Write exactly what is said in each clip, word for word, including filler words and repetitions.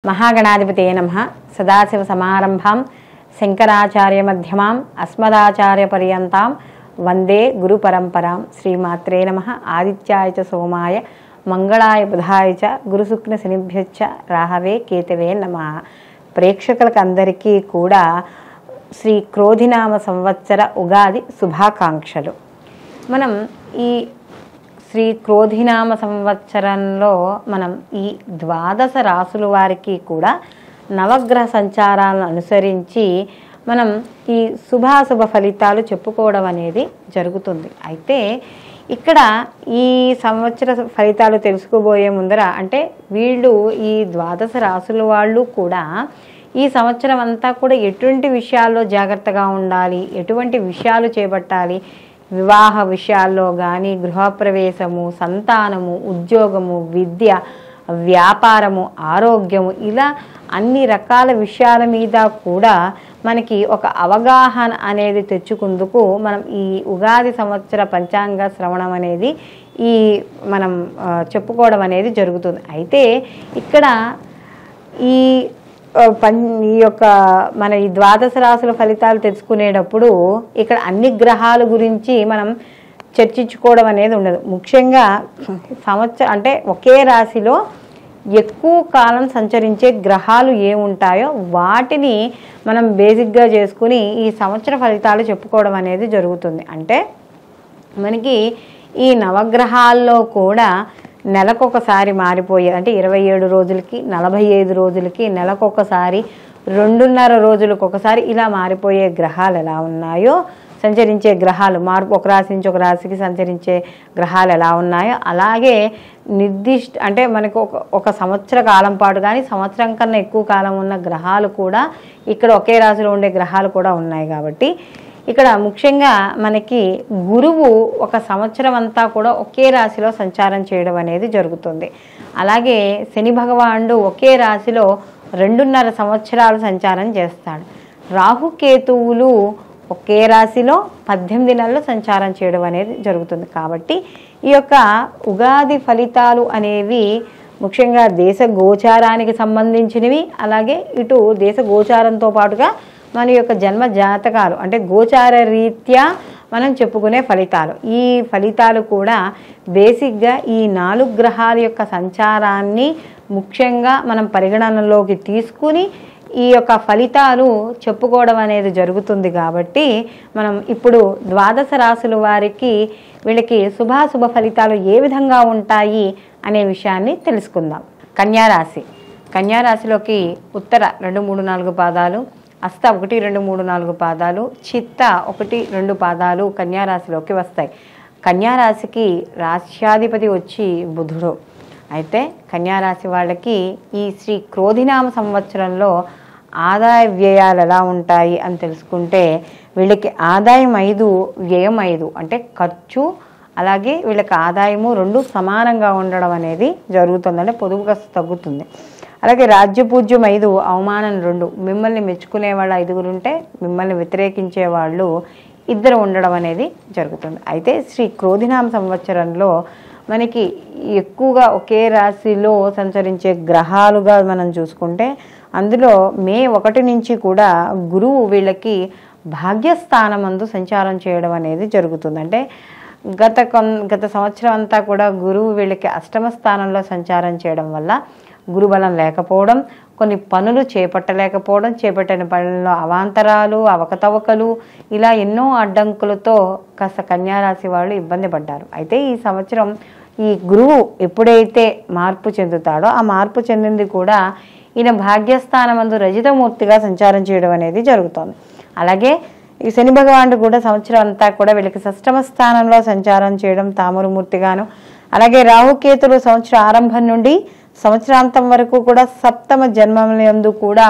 महागणाधिपतये नमः। सदाशिव समारंभां शंकराचार्य मध्यमां अस्मदाचार्य पर्यन्तां वंदे गुरु परंपरां। श्रीमात्रे नमः। आदित्याय च सोमाय मंगళాయ బుధాయ చ గురు శుక్ర శనిభ్యశ్చ రాహవే కేతవే నమః। ప్రేక్షకులకు అందరికీ కూడా శ్రీ క్రోధినామ సంవత్సర ఉగాది శుభాకాంక్షలు। మనం ఈ శ్రీ క్రోధినామ సంవత్సరంలో మనం ఈ ద్వాదశ రాసుల వారికి కూడా నవగ్రహ సంచారాలను అనుసరించి మనం ఈ శుభాశుభ ఫలితాలు చెప్పుకోవడం అనేది జరుగుతుంది। అయితే ఇక్కడ ఈ సంవత్సర ఫలితాలు తెలుసుకోబోయే ముందర అంటే వీళ్ళు ఈ ద్వాదశ రాసుల వాళ్ళు కూడా ఈ సంవత్సరం అంతా కూడా ఎటువంటి విషయాల్లో జాగ్రత్తగా ఉండాలి, ఎటువంటి విషయాలు చేపట్టాలి, వివాహ విషయాల్లో కానీ గృహప్రవేశము, సంతానము, ఉద్యోగము, విద్య, వ్యాపారము, ఆరోగ్యము, ఇలా అన్ని రకాల విషయాల మీద కూడా మనకి ఒక అవగాహన అనేది తెచ్చుకుందుకు మనం ఈ ఉగాది సంవత్సర పంచాంగ శ్రవణం అనేది ఈ మనం చెప్పుకోవడం అనేది జరుగుతుంది। అయితే ఇక్కడ ఈ పం ఈ యొక్క మన ఈ ద్వాదశ రాశుల ఫలితాలు తెలుసుకునేటప్పుడు ఇక్కడ అన్ని గ్రహాల గురించి మనం చర్చించుకోవడం అనేది ఉండదు। ముఖ్యంగా సంవత్సరం అంటే ఒకే రాశిలో ఎక్కువ కాలం సంచరించే గ్రహాలు ఏముంటాయో వాటిని మనం బేసిక్గా చేసుకుని ఈ సంవత్సర ఫలితాలు చెప్పుకోవడం అనేది జరుగుతుంది। అంటే మనకి ఈ నవగ్రహాల్లో కూడా నెలకొకసారి మారిపోయే అంటే ఇరవై ఏడు రోజులకి నలభై ఐదు రోజులకి నెలకొకసారి రెండున్నర రోజులకు ఒకసారి ఇలా మారిపోయే గ్రహాలు ఎలా ఉన్నాయో, సంచరించే గ్రహాలు మార్పు ఒక రాశి నుంచి ఒక రాశికి సంచరించే గ్రహాలు ఎలా ఉన్నాయో అలాగే నిర్దిష్ట అంటే మనకు ఒక ఒక సంవత్సర కాలం పాటు కానీ సంవత్సరం కన్నా ఎక్కువ కాలం ఉన్న గ్రహాలు కూడా ఇక్కడ ఒకే రాశిలో ఉండే గ్రహాలు కూడా ఉన్నాయి। కాబట్టి ఇక్కడ ముఖ్యంగా మనకి గురువు ఒక సంవత్సరం అంతా కూడా ఒకే రాశిలో సంచారం చేయడం అనేది జరుగుతుంది। అలాగే శని భగవానుడు ఒకే రాశిలో రెండున్నర సంవత్సరాలు సంచారం చేస్తాడు। రాహుకేతువులు ఒకే రాశిలో పద్దెనిమిది నెలలు సంచారం చేయడం అనేది జరుగుతుంది। కాబట్టి ఈ యొక్క ఉగాది ఫలితాలు అనేవి ముఖ్యంగా దేశ గోచారానికి సంబంధించినవి, అలాగే ఇటు దేశ గోచారంతో పాటుగా మన యొక్క జన్మ జాతకాలు అంటే గోచార రీత్యా మనం చెప్పుకునే ఫలితాలు। ఈ ఫలితాలు కూడా బేసిక్గా ఈ నాలుగు గ్రహాల యొక్క సంచారాన్ని ముఖ్యంగా మనం పరిగణనలోకి తీసుకుని ఈ యొక్క ఫలితాలు చెప్పుకోవడం అనేది జరుగుతుంది। కాబట్టి మనం ఇప్పుడు ద్వాదశ రాశుల వారికి వీళ్ళకి శుభాశుభ ఫలితాలు ఏ విధంగా ఉంటాయి అనే విషయాన్ని తెలుసుకుందాం। కన్యారాశి కన్యారాశిలోకి ఉత్తర రెండు మూడు నాలుగు పాదాలు, హస్త ఒకటి రెండు మూడు నాలుగు పాదాలు, చిత్త ఒకటి రెండు పాదాలు కన్యారాశిలోకి వస్తాయి। కన్యారాశికి రాశ్యాధిపతి వచ్చి బుధుడు। అయితే కన్యారాశి వాళ్ళకి ఈ శ్రీ క్రోధినామ సంవత్సరంలో ఆదాయ వ్యయాలు ఎలా ఉంటాయి అని తెలుసుకుంటే వీళ్ళకి ఆదాయం ఐదు, వ్యయం ఐదు అంటే ఖర్చు అలాగే వీళ్ళకి ఆదాయము రెండు సమానంగా ఉండడం అనేది జరుగుతుంది, అంటే పొదుపుగా తగ్గుతుంది। అలాగే రాజ్యపూజ్యం ఐదు, అవమానం రెండు, మిమ్మల్ని మెచ్చుకునే వాళ్ళు ఐదుగురు ఉంటే మిమ్మల్ని వ్యతిరేకించే వాళ్ళు ఇద్దరు ఉండడం అనేది జరుగుతుంది। అయితే శ్రీ క్రోధినామ సంవత్సరంలో మనకి ఎక్కువగా ఒకే రాశిలో సంచరించే గ్రహాలుగా మనం చూసుకుంటే అందులో మే ఒకటి నుంచి కూడా గురువు వీళ్ళకి భాగ్యస్థానమందు సంచారం చేయడం అనేది జరుగుతుంది। అంటే గత కొన్ గత సంవత్సరం అంతా కూడా గురువు వీళ్ళకి అష్టమ స్థానంలో సంచారం చేయడం వల్ల గురుబలం లేకపోవడం, కొన్ని పనులు చేపట్టలేకపోవడం, చేపట్టిన పనుల్లో అవాంతరాలు, అవకతవకలు ఇలా ఎన్నో అడ్డంకులతో కాస్త కన్యారాశి వాళ్ళు ఇబ్బంది పడ్డారు। అయితే ఈ సంవత్సరం ఈ గురువు ఎప్పుడైతే మార్పు చెందుతాడో ఆ మార్పు చెందింది కూడా ఈయన భాగ్యస్థానమందు రజితమూర్తిగా సంచారం చేయడం అనేది జరుగుతుంది। అలాగే ఈ శని భగవానుడు కూడా సంవత్సరం అంతా కూడా వీళ్ళకి షష్టమ స్థానంలో సంచారం చేయడం తామరమూర్తిగాను, అలాగే రాహుకేతులు సంవత్సరం ఆరంభం నుండి సంవత్సరాంతం వరకు కూడా సప్తమ జన్మలందు కూడా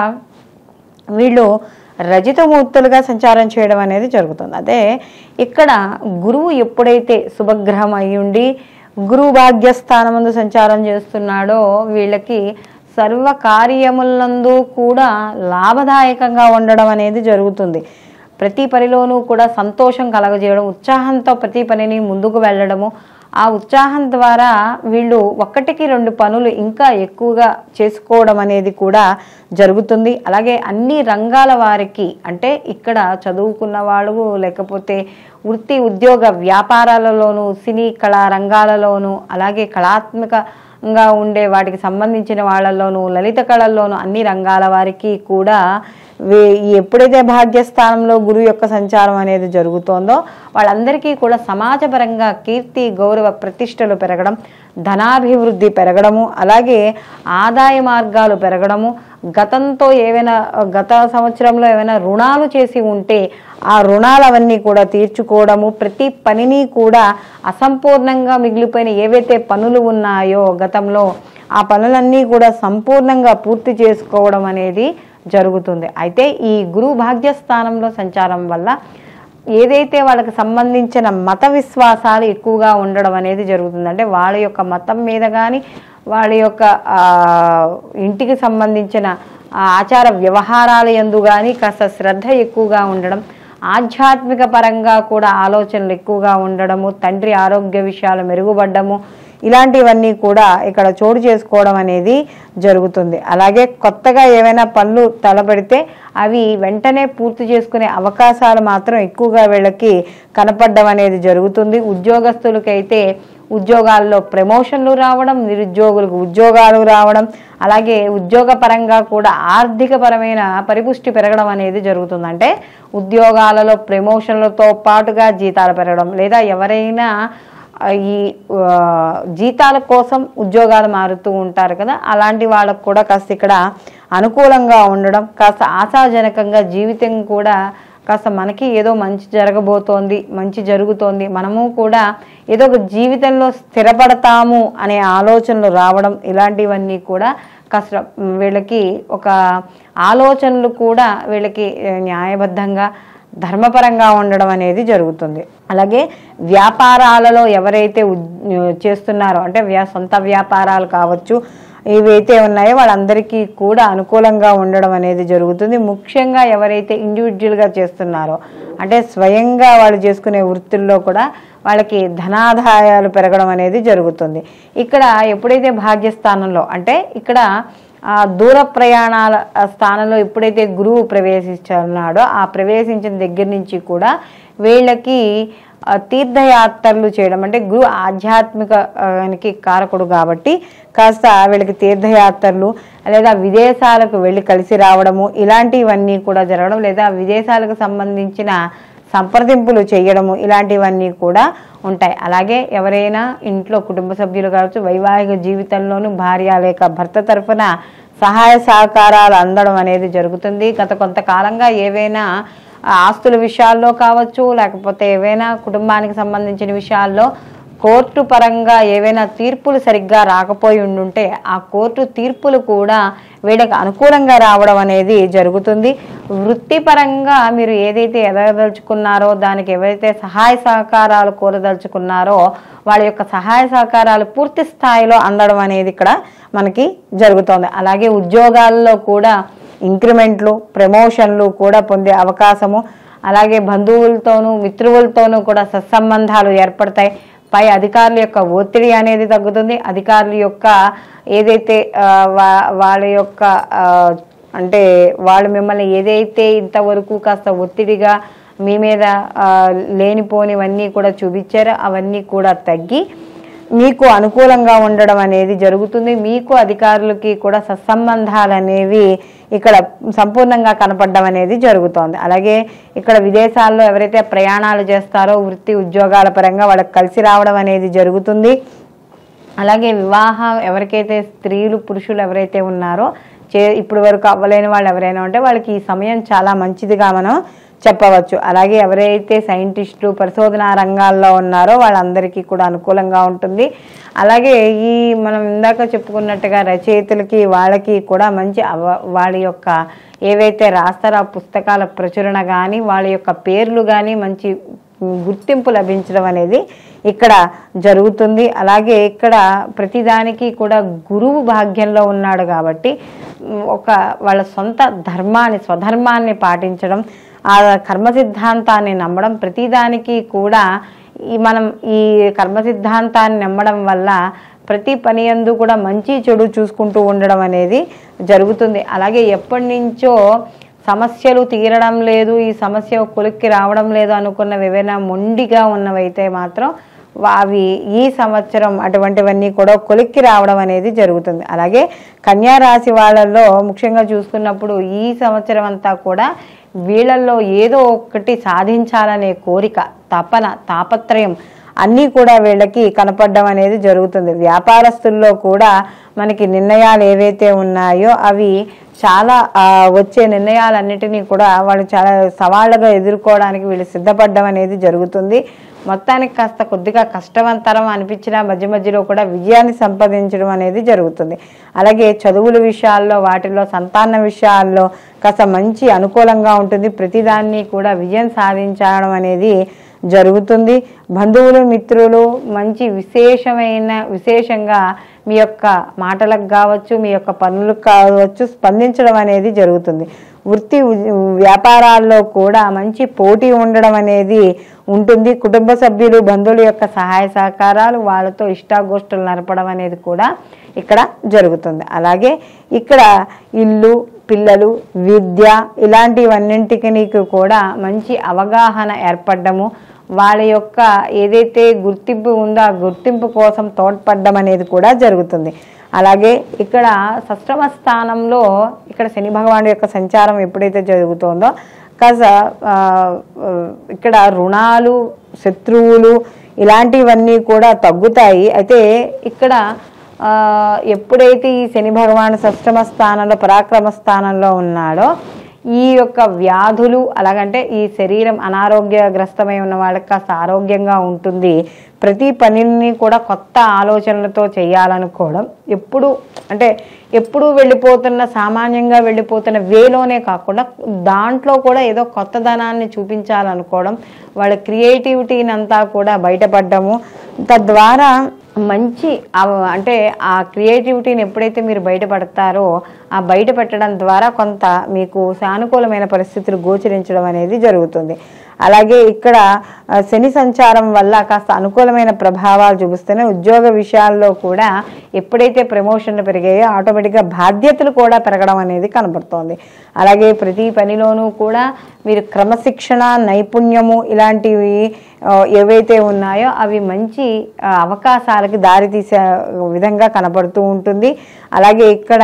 వీళ్ళు రజితమూర్తులుగా సంచారం చేయడం అనేది జరుగుతుంది। అదే ఇక్కడ గురువు ఎప్పుడైతే శుభగ్రహం అయి ఉండి గురువు భాగ్యస్థానమందు సంచారం చేస్తున్నాడో వీళ్ళకి సర్వ కార్యములందు కూడా లాభదాయకంగా ఉండడం అనేది జరుగుతుంది। ప్రతి పనిలోనూ కూడా సంతోషం కలగజేయడం, ఉత్సాహంతో ప్రతి పనిని ముందుకు వెళ్ళడము, ఆ ఉత్సాహం ద్వారా వీళ్ళు ఒక్కటికి రెండు పనులు ఇంకా ఎక్కువగా చేసుకోవడం అనేది కూడా జరుగుతుంది. అలాగే అన్ని రంగాల వారికి, అంటే ఇక్కడ చదువుకున్న వాళ్ళు, లేకపోతే వృత్తి ఉద్యోగ వ్యాపారాలలోనూ, సినీ కళా రంగాలలోనూ, అలాగే కళాత్మకంగా ఉండే వాటికి సంబంధించిన వాళ్ళలోనూ, లలిత కళల్లోనూ అన్ని రంగాల వారికి కూడా ఎప్పుడైతే భాగ్యస్థానంలో గురువు యొక్క సంచారం అనేది జరుగుతోందో వాళ్ళందరికీ కూడా సమాజపరంగా కీర్తి గౌరవ ప్రతిష్టలు పెరగడం, ధనాభివృద్ధి పెరగడము, అలాగే ఆదాయ మార్గాలు పెరగడము, గతంతో ఏవైనా గత సంవత్సరంలో ఏమైనా రుణాలు చేసి ఉంటే ఆ రుణాలవన్నీ కూడా తీర్చుకోవడము, ప్రతి పనిని కూడా అసంపూర్ణంగా మిగిలిపోయిన ఏవైతే పనులు ఉన్నాయో గతంలో ఆ పనులన్నీ కూడా సంపూర్ణంగా పూర్తి చేసుకోవడం అనేది జరుగుతుంది. అయితే ఈ గురు భాగ్యస్థానంలో సంచారం వల్ల ఏదైతే వాళ్ళకి సంబంధించిన మత విశ్వాసాలు ఎక్కువగా ఉండడం అనేది జరుగుతుంది. అంటే వాళ్ళ యొక్క మతం మీద కానీ, వాళ్ళ యొక్క ఇంటికి సంబంధించిన ఆచార వ్యవహారాల యందు కానీ కాస్త శ్రద్ధ ఎక్కువగా ఉండడం, ఆధ్యాత్మిక పరంగా కూడా ఆలోచనలు ఎక్కువగా ఉండడము, తండ్రి ఆరోగ్య విషయాలు మెరుగుపడ్డము, ఇలాంటివన్నీ కూడా ఇక్కడ చోటు చేసుకోవడం అనేది జరుగుతుంది. అలాగే కొత్తగా ఏవైనా పనులు తలపెడితే అవి వెంటనే పూర్తి చేసుకునే అవకాశాలు మాత్రం ఎక్కువగా వీళ్ళకి కనపడడం అనేది జరుగుతుంది. ఉద్యోగస్తులకైతే ఉద్యోగాల్లో ప్రమోషన్లు రావడం, నిరుద్యోగులకు ఉద్యోగాలు రావడం, అలాగే ఉద్యోగ పరంగా కూడా ఆర్థిక పరమైన పరిపుష్టి పెరగడం అనేది జరుగుతుంది. అంటే ఉద్యోగాలలో ప్రమోషన్లతో పాటుగా జీతాలు పెరగడం, లేదా ఎవరైనా ఈ జీతాల కోసం ఉద్యోగాలు మారుతూ ఉంటారు కదా, అలాంటి వాళ్ళకు కూడా కాస్త ఇక్కడ అనుకూలంగా ఉండడం, కాస్త ఆశాజనకంగా జీవితం కూడా కాస్త మనకి ఏదో మంచి జరగబోతోంది, మంచి జరుగుతోంది, మనము కూడా ఏదో ఒక జీవితంలో స్థిరపడతాము అనే ఆలోచనలు రావడం, ఇలాంటివన్నీ కూడా కాస్త వీళ్ళకి ఒక ఆలోచనలు కూడా వీళ్ళకి న్యాయబద్ధంగా ధర్మపరంగా ఉండడం అనేది జరుగుతుంది. అలాగే వ్యాపారాలలో ఎవరైతే చేస్తున్నారో, అంటే వ్యా సొంత వ్యాపారాలు కావచ్చు, ఏవైతే ఉన్నాయో వాళ్ళందరికీ కూడా అనుకూలంగా ఉండడం అనేది జరుగుతుంది. ముఖ్యంగా ఎవరైతే ఇండివిజువల్గా చేస్తున్నారో, అంటే స్వయంగా వాళ్ళు చేసుకునే వృత్తుల్లో కూడా వాళ్ళకి ధనాదాయాలు పెరగడం అనేది జరుగుతుంది. ఇక్కడ ఎప్పుడైతే భాగ్యస్థానంలో, అంటే ఇక్కడ దూర ప్రయాణాల స్థానంలో ఎప్పుడైతే గురువు ప్రవేశిస్తున్నాడో ఆ ప్రవేశించిన దగ్గర నుంచి కూడా వీళ్ళకి తీర్థయాత్రలు చేయడం, అంటే గురువు ఆధ్యాత్మికానికి కారకుడు కాబట్టి కాస్త వీళ్ళకి తీర్థయాత్రలు, లేదా విదేశాలకు వెళ్ళి కలిసి రావడము, ఇలాంటివన్నీ కూడా జరగడం, లేదా విదేశాలకు సంబంధించిన సంప్రదింపులు చేయడము, ఇలాంటివన్నీ కూడా ఉంటాయి. అలాగే ఎవరైనా ఇంట్లో కుటుంబ సభ్యులు కావచ్చు, వైవాహిక జీవితంలోనూ భార్య లేక భర్త తరఫున సహాయ సహకారాలు అందడం అనేది జరుగుతుంది. గత కొంతకాలంగా ఏవైనా ఆస్తుల విషయాల్లో కావచ్చు, లేకపోతే ఏవైనా కుటుంబానికి సంబంధించిన విషయాల్లో కోర్టు పరంగా ఏవైనా తీర్పులు సరిగ్గా రాకపోయి ఉండుంటే ఆ కోర్టు తీర్పులు కూడా వీళ్ళకి అనుకూలంగా రావడం అనేది జరుగుతుంది. వృత్తిపరంగా మీరు ఏదైతే ఎదగదలుచుకున్నారో, దానికి ఎవరైతే సహాయ సహకారాలు కోరదలుచుకున్నారో వాళ్ళ యొక్క సహాయ సహకారాలు పూర్తి స్థాయిలో అందడం అనేది ఇక్కడ మనకి జరుగుతుంది. అలాగే ఉద్యోగాల్లో కూడా ఇంక్రిమెంట్లు, ప్రమోషన్లు కూడా పొందే అవకాశము, అలాగే బంధువులతోనూ మిత్రువులతోనూ కూడా సత్సంబంధాలు ఏర్పడతాయి. పై అధికారుల యొక్క ఒత్తిడి అనేది తగ్గుతుంది. అధికారుల యొక్క ఏదైతే వాళ్ళ యొక్క అంటే వాళ్ళు మిమ్మల్ని ఏదైతే ఇంతవరకు కాస్త ఒత్తిడిగా మీ మీద లేనిపోనివన్నీ కూడా చూపించారో అవన్నీ కూడా తగ్గి మీకు అనుకూలంగా ఉండడం అనేది జరుగుతుంది. మీకు అధికారులకి కూడా సత్సంబంధాలు అనేవి ఇక్కడ సంపూర్ణంగా కనపడడం అనేది జరుగుతోంది. అలాగే ఇక్కడ విదేశాల్లో ఎవరైతే ప్రయాణాలు చేస్తారో వృత్తి ఉద్యోగాల పరంగా వాళ్ళకి కలిసి రావడం అనేది జరుగుతుంది. అలాగే వివాహం ఎవరికైతే స్త్రీలు పురుషులు ఎవరైతే ఉన్నారో చే ఇప్పుడు వరకు అవ్వలేని వాళ్ళు ఎవరైనా ఉంటే వాళ్ళకి ఈ సమయం చాలా మంచిదిగా మనం చెప్పవచ్చు. అలాగే ఎవరైతే సైంటిస్టులు పరిశోధనా రంగాల్లో ఉన్నారో వాళ్ళందరికీ కూడా అనుకూలంగా ఉంటుంది. అలాగే ఈ మనం ఇందాక చెప్పుకున్నట్టుగా రచయితలకి వాళ్ళకి కూడా మంచి అవ వాళ్ళ యొక్క ఏవైతే రాస్తారో ఆ పుస్తకాల ప్రచురణ కానీ వాళ్ళ యొక్క పేర్లు కానీ మంచి గుర్తింపు లభించడం అనేది ఇక్కడ జరుగుతుంది. అలాగే ఇక్కడ ప్రతిదానికి కూడా గురువు భాగ్యంలో ఉన్నాడు కాబట్టి ఒక వాళ్ళ సొంత ధర్మాన్ని స్వధర్మాన్ని పాటించడం, ఆ కర్మ సిద్ధాంతాన్ని నమ్మడం, ప్రతిదానికి కూడా ఈ మనం ఈ కర్మ సిద్ధాంతాన్ని నమ్మడం వల్ల ప్రతి పని యందు కూడా మంచి చెడు చూసుకుంటూ ఉండడం అనేది జరుగుతుంది. అలాగే ఎప్పటి నుంచో సమస్యలు తీరడం లేదు, ఈ సమస్య కొలిక్కి రావడం లేదు అనుకున్నవి ఏవైనా మొండిగా ఉన్నవైతే మాత్రం అవి ఈ సంవత్సరం అటువంటివన్నీ కూడా కొలిక్కి రావడం అనేది జరుగుతుంది. అలాగే కన్యా రాశి వాళ్ళల్లో ముఖ్యంగా చూసుకున్నప్పుడు ఈ సంవత్సరం అంతా కూడా వీళ్ళల్లో ఏదో ఒకటి సాధించాలనే కోరిక, తపన, తాపత్రయం అన్నీ కూడా వీళ్ళకి కనపడడం అనేది జరుగుతుంది. వ్యాపారస్తుల్లో కూడా మనకి నిర్ణయాలు ఏవైతే ఉన్నాయో అవి చాలా వచ్చే నిర్ణయాలన్నిటినీ కూడా వాళ్ళు చాలా సవాళ్ళగా ఎదుర్కోవడానికి వీళ్ళు సిద్ధపడడం అనేది జరుగుతుంది. మొత్తానికి కాస్త కొద్దిగా కష్టవంతరం అనిపించిన మధ్య మధ్యలో కూడా విజయాన్ని సంపాదించడం అనేది జరుగుతుంది. అలాగే చదువుల విషయాల్లో, వాటిలో సంతాన విషయాల్లో కాస్త మంచి అనుకూలంగా ఉంటుంది. ప్రతిదాన్ని కూడా విజయం సాధించడం అనేది జరుగుతుంది. బంధువులు, మిత్రులు మంచి విశేషమైన విశేషంగా మీ యొక్క మాటలకు కావచ్చు, మీ యొక్క పనులకు కావచ్చు స్పందించడం అనేది జరుగుతుంది. వృత్తి వ్యాపారాల్లో కూడా మంచి పోటీ ఉండడం అనేది ఉంటుంది. కుటుంబ సభ్యులు, బంధువుల యొక్క సహాయ సహకారాలు, వాళ్ళతో ఇష్టాగోష్ఠులు నడపడం అనేది కూడా ఇక్కడ జరుగుతుంది. అలాగే ఇక్కడ ఇల్లు, పిల్లలు, విద్య ఇలాంటివన్నింటికి నీకు కూడా మంచి అవగాహన ఏర్పడము, వాళ్ళ యొక్క ఏదైతే గుర్తింపు ఉందో ఆ గుర్తింపు కోసం తోడ్పడడం అనేది కూడా జరుగుతుంది. అలాగే ఇక్కడ షష్టమ స్థానంలో ఇక్కడ శని భగవానుడి యొక్క సంచారం ఎప్పుడైతే జరుగుతుందో కాస్త ఇక్కడ రుణాలు, శత్రువులు ఇలాంటివన్నీ కూడా తగ్గుతాయి. అయితే ఇక్కడ ఎప్పుడైతే ఈ శని భగవాను షష్టమ స్థానంలో పరాక్రమ స్థానంలో ఉన్నాడో ఈ యొక్క వ్యాధులు, అలాగంటే ఈ శరీరం అనారోగ్యగ్రస్తమై ఉన్న వాళ్ళకి కాస్త ఆరోగ్యంగా ఉంటుంది. ప్రతి పనిని కూడా కొత్త ఆలోచనలతో చేయాలనుకోవడం, ఎప్పుడు అంటే ఎప్పుడు వెళ్ళిపోతున్న సామాన్యంగా వెళ్ళిపోతున్న వేలోనే కాకుండా దాంట్లో కూడా ఏదో కొత్తదనాన్ని చూపించాలనుకోవడం, వాళ్ళ క్రియేటివిటీని అంతా కూడా బయటపడ్డము, తద్వారా మంచి అంటే ఆ క్రియేటివిటీని ఎప్పుడైతే మీరు బయటపడతారో ఆ బయట పెట్టడం ద్వారా కొంత మీకు సానుకూలమైన పరిస్థితులు గోచరించడం అనేది జరుగుతుంది. అలాగే ఇక్కడ శని సంచారం వల్ల కాస్త అనుకూలమైన ప్రభావాలు చూపిస్తూనే ఉద్యోగ విషయాల్లో కూడా ఎప్పుడైతే ప్రమోషన్లు పెరిగాయో ఆటోమేటిక్గా బాధ్యతలు కూడా పెరగడం అనేది కనబడుతోంది. అలాగే ప్రతి పనిలోనూ కూడా మీరు క్రమశిక్షణ, నైపుణ్యము ఇలాంటివి ఏవైతే ఉన్నాయో అవి మంచి అవకాశాలకి దారితీసే విధంగా కనబడుతూ ఉంటుంది. అలాగే ఇక్కడ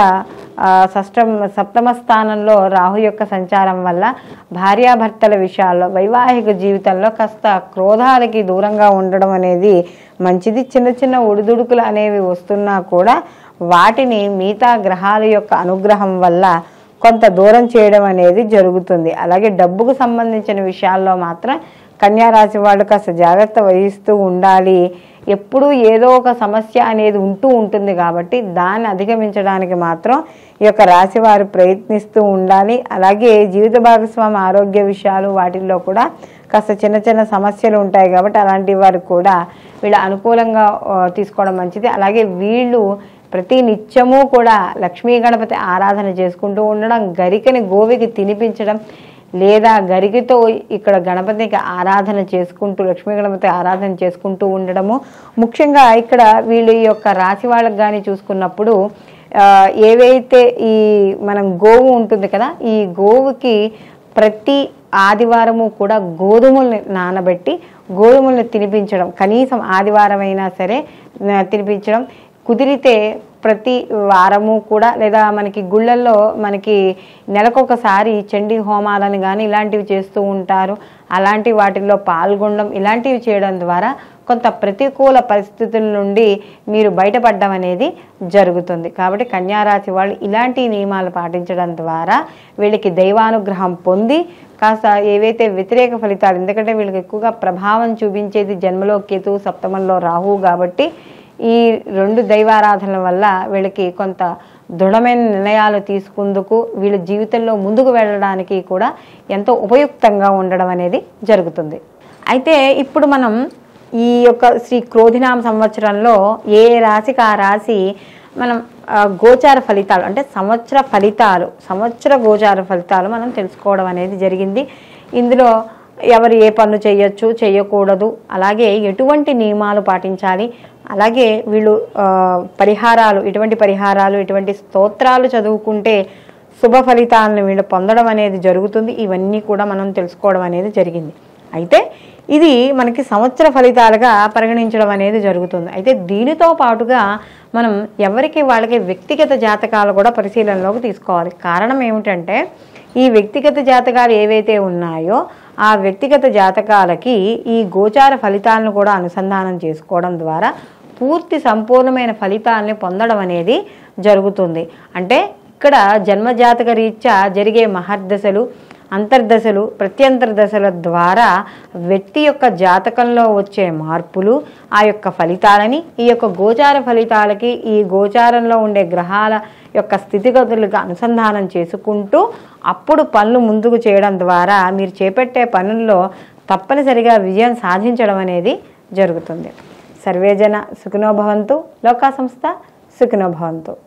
షష్టమ సప్తమ స్థానంలో రాహు యొక్క సంచారం వల్ల భార్యాభర్తల విషయాల్లో, వైవాహిక జీవితంలో కాస్త క్రోధాలకి దూరంగా ఉండడం అనేది మంచిది. చిన్న చిన్న ఒడిదుడుకులు అనేవి వస్తున్నా కూడా వాటిని మిగతా గ్రహాల యొక్క అనుగ్రహం వల్ల కొంత దూరం చేయడం అనేది జరుగుతుంది. అలాగే డబ్బుకు సంబంధించిన విషయాల్లో మాత్రం కన్యా రాశి వాళ్ళు కాస్త జాగ్రత్త వహిస్తూ ఉండాలి. ఎప్పుడూ ఏదో ఒక సమస్య అనేది ఉంటూ ఉంటుంది కాబట్టి దాన్ని అధిగమించడానికి మాత్రం ఈ యొక్క రాశి వారు ప్రయత్నిస్తూ ఉండాలి. అలాగే జీవిత భాగస్వామి ఆరోగ్య విషయాలు వాటిల్లో కూడా కాస్త చిన్న చిన్న సమస్యలు ఉంటాయి కాబట్టి అలాంటి వారు కూడా వీళ్ళు అనుకూలంగా తీసుకోవడం మంచిది. అలాగే వీళ్ళు ప్రతి నిత్యము కూడా లక్ష్మీ గణపతి ఆరాధన చేసుకుంటూ ఉండడం, గరికని గోవికి తినిపించడం లేదా గరికతో ఇక్కడ గణపతికి ఆరాధన చేసుకుంటూ లక్ష్మీ గణపతి ఆరాధన చేసుకుంటూ ఉండడము. ముఖ్యంగా ఇక్కడ వీళ్ళ యొక్క రాశి వాళ్ళకి కానీ చూసుకున్నప్పుడు ఏవైతే ఈ మనం గోవు ఉంటుంది కదా, ఈ గోవుకి ప్రతి ఆదివారము కూడా గోధుమల్ని నానబెట్టి గోధుమల్ని తినిపించడం, కనీసం ఆదివారం అయినా సరే తినిపించడం, కుదిరితే ప్రతి వారము కూడా లేదా మనకి గుళ్ళల్లో మనకి నెలకొకసారి చండీ హోమాలను కానీ ఇలాంటివి చేస్తూ ఉంటారు. అలాంటి వాటిల్లో పాల్గొనడం ఇలాంటివి చేయడం ద్వారా కొంత ప్రతికూల పరిస్థితుల నుండి మీరు బయటపడడం అనేది జరుగుతుంది. కాబట్టి కన్యారాశి వాళ్ళు ఇలాంటి నియమాలు పాటించడం ద్వారా వీళ్ళకి దైవానుగ్రహం పొంది కాస్త ఏవైతే వ్యతిరేక ఫలితాలు, ఎందుకంటే వీళ్ళకి ఎక్కువగా ప్రభావం చూపించేది జన్మలో కేతువు, సప్తమంలో రాహువు కాబట్టి ఈ రెండు దైవారాధనల వల్ల వీళ్ళకి కొంత దృఢమైన నిర్ణయాలు తీసుకుందుకు వీళ్ళ జీవితంలో ముందుకు వెళ్ళడానికి కూడా ఎంతో ఉపయుక్తంగా ఉండడం అనేది జరుగుతుంది. అయితే ఇప్పుడు మనం ఈ యొక్క శ్రీ క్రోధినామ సంవత్సరంలో ఏ రాశికి ఆ రాశి మనం గోచార ఫలితాలు అంటే సంవత్సర ఫలితాలు సంవత్సర గోచార ఫలితాలు మనం తెలుసుకోవడం అనేది జరిగింది. ఇందులో ఎవరు ఏ పనులు చేయొచ్చు చేయకూడదు, అలాగే ఎటువంటి నియమాలు పాటించాలి, అలాగే వీళ్ళు పరిహారాలు ఎటువంటి పరిహారాలు ఎటువంటి స్తోత్రాలు చదువుకుంటే శుభ ఫలితాలను వీళ్ళు పొందడం అనేది జరుగుతుంది. ఇవన్నీ కూడా మనం తెలుసుకోవడం అనేది జరిగింది. అయితే ఇది మనకి సంవత్సర ఫలితాలుగా పరిగణించడం అనేది జరుగుతుంది. అయితే దీనితో పాటుగా మనం ఎవరికి వాళ్ళకి వ్యక్తిగత జాతకాలు కూడా పరిశీలనలోకి తీసుకోవాలి. కారణం ఏమిటంటే ఈ వ్యక్తిగత జాతకాలు ఏవైతే ఉన్నాయో ఆ వ్యక్తిగత జాతకాలకి ఈ గోచార ఫలితాలను కూడా అనుసంధానం చేసుకోవడం ద్వారా పూర్తి సంపూర్ణమైన ఫలితాలని పొందడం అనేది జరుగుతుంది. అంటే ఇక్కడ జన్మజాతక రీత్యా జరిగే మహర్దశలు, అంతర్దశలు, ప్రత్యంతర దశల ద్వారా వ్యక్తి యొక్క జాతకంలో వచ్చే మార్పులు, ఆ యొక్క ఫలితాలని ఈ యొక్క గోచార ఫలితాలకి ఈ గోచారంలో ఉండే గ్రహాల యొక్క స్థితిగతులకు అనుసంధానం చేసుకుంటూ అప్పుడు పనులు ముందుకు చేయడం ద్వారా మీరు చేపట్టే పనుల్లో తప్పనిసరిగా విజయం సాధించడం అనేది జరుగుతుంది. సర్వేజన సుఖినో భవంతు, లోకా సంస్థ సుఖినో భవంతు.